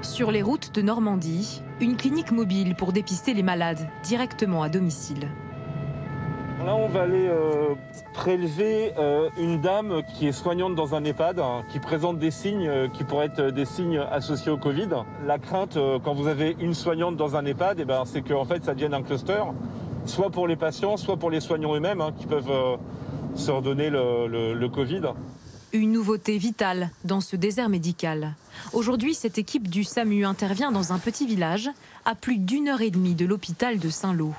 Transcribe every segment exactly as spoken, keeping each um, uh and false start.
Sur les routes de Normandie, une clinique mobile pour dépister les malades directement à domicile. Là, on va aller euh, prélever euh, une dame qui est soignante dans un EHPAD, hein, qui présente des signes euh, qui pourraient être des signes associés au Covid. La crainte, euh, quand vous avez une soignante dans un EHPAD, eh ben, c'est qu'en fait, ça devienne un cluster, soit pour les patients, soit pour les soignants eux-mêmes, hein, qui peuvent euh, se redonner le, le, le Covid. Une nouveauté vitale dans ce désert médical. Aujourd'hui, cette équipe du SAMU intervient dans un petit village à plus d'une heure et demie de l'hôpital de Saint-Lô.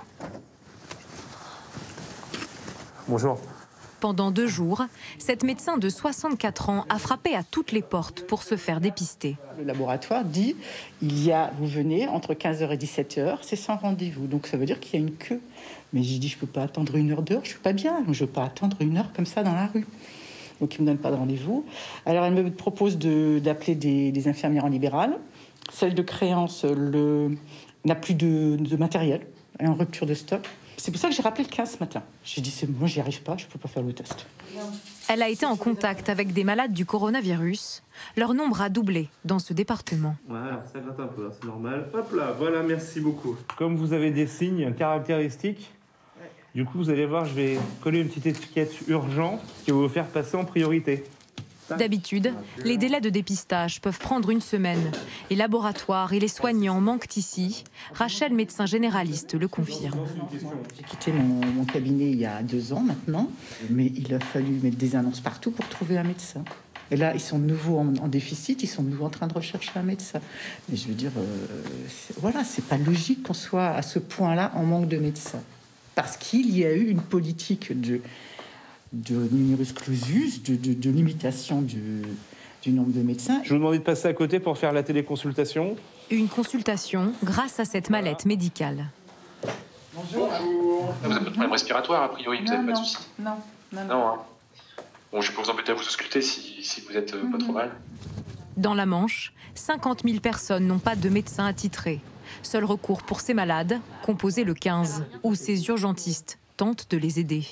Bonjour. Pendant deux jours, cette médecin de soixante-quatre ans a frappé à toutes les portes pour se faire dépister. Le laboratoire dit il y a, vous venez entre quinze heures et dix-sept heures, c'est sans rendez-vous. Donc ça veut dire qu'il y a une queue. Mais j'ai dit je peux pas attendre une heure, deux heures, je suis pas bien. Je ne veux pas attendre une heure comme ça dans la rue. Donc il me donne pas de rendez-vous. Alors elle me propose de, d'appeler des, des infirmières en libéral. Celle de créance le, n'a plus de, de matériel, elle est en rupture de stock. C'est pour ça que j'ai rappelé le quinze ce matin. J'ai dit, c'est moi, j'y arrive pas, je peux pas faire le test. Elle a été en contact avec des malades du coronavirus. Leur nombre a doublé dans ce département. Voilà, ça gratte un peu, hein, c'est normal. Hop là, voilà, merci beaucoup. Comme vous avez des signes caractéristiques, ouais. Du coup, vous allez voir, je vais coller une petite étiquette urgent qui va vous faire passer en priorité. D'habitude, les délais de dépistage peuvent prendre une semaine. Les laboratoires et les soignants manquent ici. Rachel, médecin généraliste, le confirme. J'ai quitté mon, mon cabinet il y a deux ans maintenant, mais il a fallu mettre des annonces partout pour trouver un médecin. Et là, ils sont de nouveau en, en déficit, ils sont de nouveau en train de rechercher un médecin. Mais je veux dire, euh, c'est, voilà, c'est pas logique qu'on soit à ce point-là en manque de médecins. Parce qu'il y a eu une politique de... de numerus clausus, de, de, de limitation du, du nombre de médecins. Je vous demande de passer à côté pour faire la téléconsultation. Une consultation grâce à cette mallette médicale. Bonjour. Bonjour. Vous n'avez pas de problème respiratoire, a priori, vous n'avez pas de soucis. Non, non, non. Non, hein. Bon, je vais pas vous embêter à vous ausculter si, si vous êtes euh, pas trop mal. Dans la Manche, cinquante mille personnes n'ont pas de médecin attitré. Seul recours pour ces malades, composer le quinze, où ces urgentistes tentent de les aider.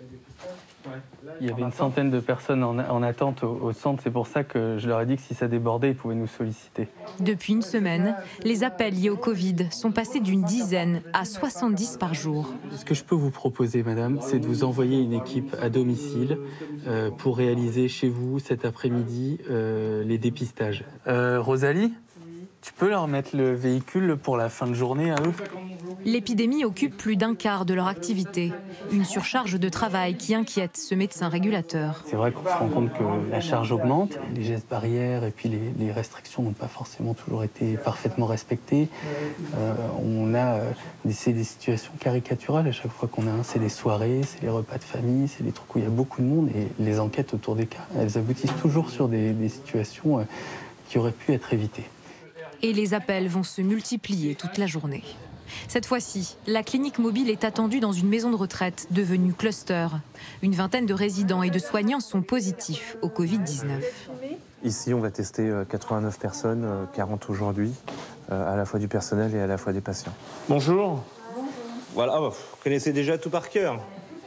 Il y avait une centaine de personnes en, en attente au, au centre. C'est pour ça que je leur ai dit que si ça débordait, ils pouvaient nous solliciter. Depuis une semaine, les appels liés au Covid sont passés d'une dizaine à soixante-dix par jour. Ce que je peux vous proposer, madame, c'est de vous envoyer une équipe à domicile euh, pour réaliser chez vous cet après-midi euh, les dépistages. Euh, Rosalie, tu peux leur mettre le véhicule pour la fin de journée à eux ? L'épidémie occupe plus d'un quart de leur activité. Une surcharge de travail qui inquiète ce médecin régulateur. C'est vrai qu'on se rend compte que la charge augmente, les gestes barrières et puis les, les restrictions n'ont pas forcément toujours été parfaitement respectées. Euh, on a euh, des, c'est des situations caricaturales à chaque fois qu'on a un. C'est des soirées, c'est les repas de famille, c'est des trucs où il y a beaucoup de monde et les enquêtes autour des cas, elles aboutissent toujours sur des, des situations euh, qui auraient pu être évitées. Et les appels vont se multiplier toute la journée. Cette fois-ci, la clinique mobile est attendue dans une maison de retraite devenue cluster. Une vingtaine de résidents et de soignants sont positifs au Covid dix-neuf. Ici, on va tester quatre-vingt-neuf personnes, quarante aujourd'hui, à la fois du personnel et à la fois des patients. Bonjour. Bonjour. Voilà, vous connaissez déjà tout par cœur.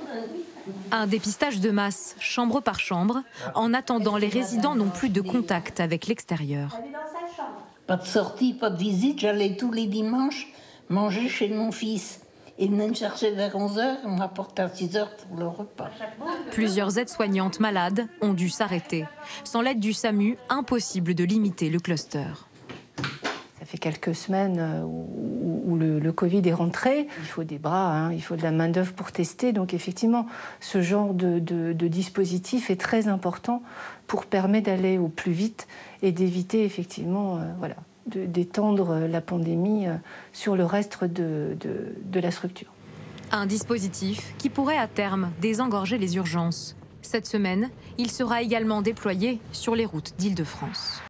Un dépistage de masse, chambre par chambre. En attendant, les résidents n'ont plus de contact avec l'extérieur. Pas de sortie, pas de visite. J'allais tous les dimanches manger chez mon fils. Il venait me chercher vers onze heures, il me rapportait à six heures pour le repas. Plusieurs aides-soignantes malades ont dû s'arrêter. Sans l'aide du SAMU, impossible de limiter le cluster. Ça fait quelques semaines où, où le, le Covid est rentré. Il faut des bras, hein, il faut de la main-d'œuvre pour tester. Donc effectivement, ce genre de, de, de dispositif est très important pour permettre d'aller au plus vite et d'éviter effectivement, euh, voilà, de, d'étendre la pandémie euh, sur le reste de, de, de la structure. Un dispositif qui pourrait à terme désengorger les urgences. Cette semaine, il sera également déployé sur les routes d'Île-de-France.